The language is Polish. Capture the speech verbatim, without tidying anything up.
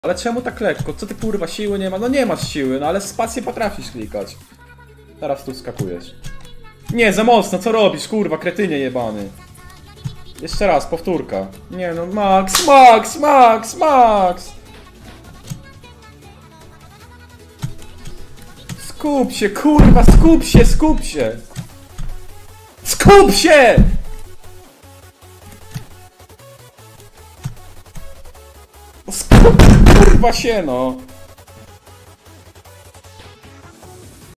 Ale czemu tak lekko? Co ty kurwa, siły nie ma? No nie masz siły, no ale spację potrafisz klikać. Teraz tu skakujesz. Nie, za mocno, co robisz, kurwa, kretynie jebany. Jeszcze raz, powtórka. Nie no, Max, Max, Max, Max! Skup się, kurwa, skup się, skup się! Skup się! Skup, kurwa się, no!